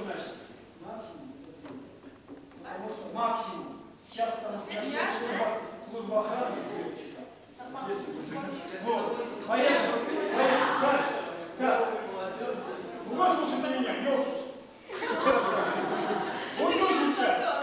значит? Максимум. Потому что максимум. Сейчас там служба охраны девочка. Вот. Поехали. Да. Ну, послушайте меня, ёлки. Вот сейчас.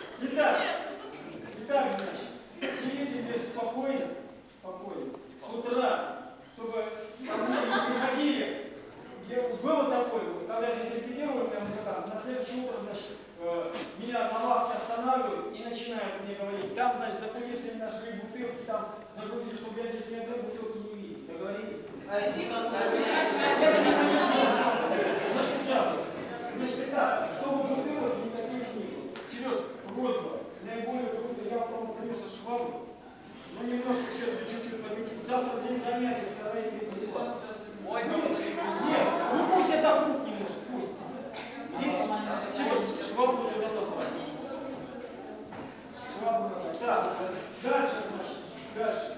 Итак, значит, сидите спокойно, с утра, чтобы ко мне не приходили. Было такое, когда здесь репетировали, на следующее утро, значит, меня на вахте останавливают и начинают мне говорить, там, значит, за кулисами нашли бутылки, там загрузили, чтобы я здесь ни одной бутылки не видел. Договорились? Значит, так, чтобы бутылок никаких не было. Сереж, просьба, наиболее круто, я потом принес швабру, но немножко все это чуть-чуть подметить. Завтра день занятий, вторая и третья дела. Нет, ну пусть это рук немножко, пусть. Сереж, швабру туда доставай. Швабру давай. Так, дальше, значит, дальше.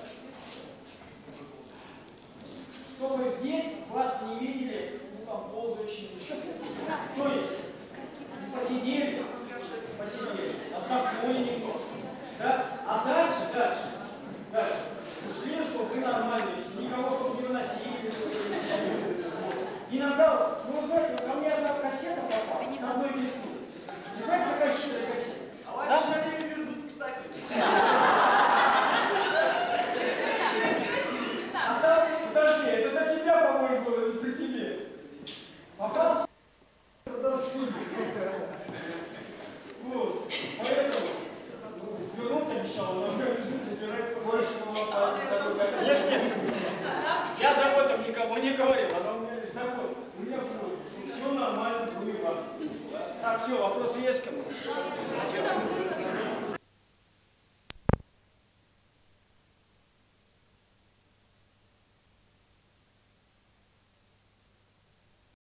Чтобы здесь вас не видели, ну там, ползающими еще. То есть, посидели, отдохнули немножко. Да? А дальше. Ушли, чтобы вы нормальные, никого чтобы не выносили. Иногда, ну вы знаете, ко мне одна кассета попала, с одной песни. Не знаете, какая хитрая кассета? А вам же не вернут, кстати. А там, подожди, это до тебя, по-моему, было, это тебе. Попался, до суды. Вот, поэтому, вернуть обещал, но лежит, забирать больше. Нет. Я же об этом никому не говорил, она у меня лишь такой. У меня просто все нормально было. Так, все, вопросы есть ко мне?